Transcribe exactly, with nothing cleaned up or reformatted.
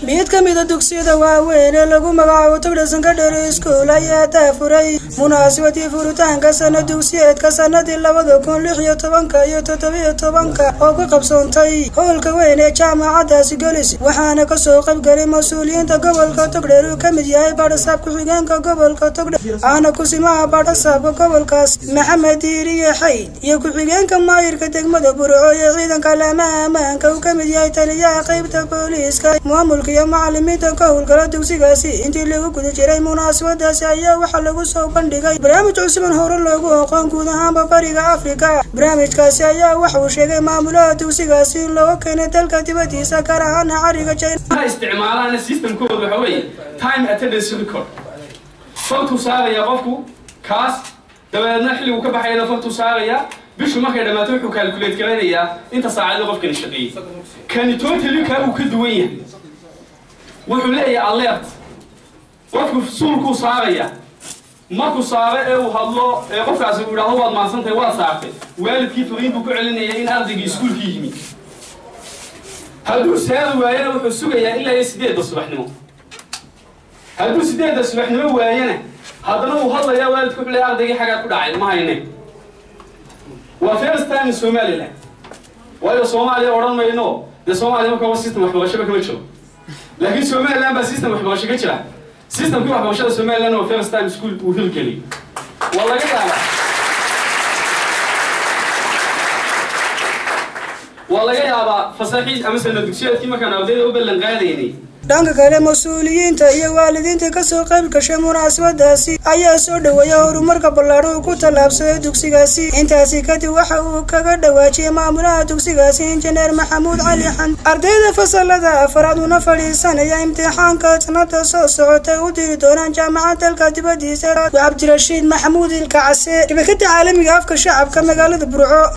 ميد كميدا دوكسيدا واوين لغو مغاو تقدسن كدر اسكول ايا تافوري مناسبتي فورتان كسنة دوكسيد كسنة دي لابد كون لحيو طبانكا يو تطبيع طبانكا اوكو قبصونتاي هول كوين جامعة داسي قوليس وحانا كسو قبقري مسؤولين تا قبل كتقدر كميد ياي بارساب كحيقان كقبل كتقدر انا كسيما بارساب قبل كاس محمد ديري حيد يو كحيقان كماير كتقمد برعو يغيدان كلاما امان كو كميد ياي تليا قيبتا بوليس كاي مامولك يا معلمين كهول قرا دوسيغاسي انتي لغو كودا جيراي مناسبadaasi ayaa waxa lagu soo bandhigay barnaamij cusub oo hore loogu aqoon guud ahaan bariga Afrika barnaamijkaasi ayaa waxa uu sheegay maamulaha duusigaasi loo keenay dalka dibadiisa gaar ahaan xariga China isticmaalaan systemkooda waxa weeye time attendance record sababtu saaraya qofku kaas dabeedna xilligu ka baxayna sababtu saaraya bishu markay dhamaato wuxuu calculate garanayaa inta saacad qofkan shaqeeyay kan totally ka uu ka duwan yahay wuxuu leeyahay alert qofku suulku saaraya markuu saare ee uu hadlo ee qofkaasi uu yiraahdo waad maansantahay waa saartay waalidkii fariin buu ku celinaya in ardayga iskuulkii yimi hadduu saar waayana wuxuu sugayaa ilaa sideed subaxnimo hadduu sideed subaxnimo waayana haddana uu hadlayaa waalidku wuxuu leeyahay ardaygii xagaa ku dhacay ma hayne waa first time in Somaliland waayo Soomaaliya oran mayno de Soomaaliya marka waa system waxbarasho kama jiro laakiin Somaliland baa system waxbarasho ka jira system ku waxbarashada Somaliland oo first time school uu hirgeliyay wallahi taala wallahi yaaba fasaxii ama sanad dugsiyeedkii markaan ardayda u ballan qaadaynay dhanka kale mas'uuliyiinta iyo waalidiinta ka soo qayb gashay munaasabadaasi ayaa soo dhaweeyay horumarka ballaaran oo ku talaabsaday dugsigaasi intaasi kadib waxa uu kaga dhawaajiyay maamulaha dugsigaasi injineer Maxamuud Cali Xan ardayda fasalada afraad una fadhiisanaya imtixaanka sanadka soo socota u diri doonaan jaamacadda dalka dibadiisa Cabdirashiid Maxamuud Ilkacase shabakada caalamiga afka shacabka magaalada Burco.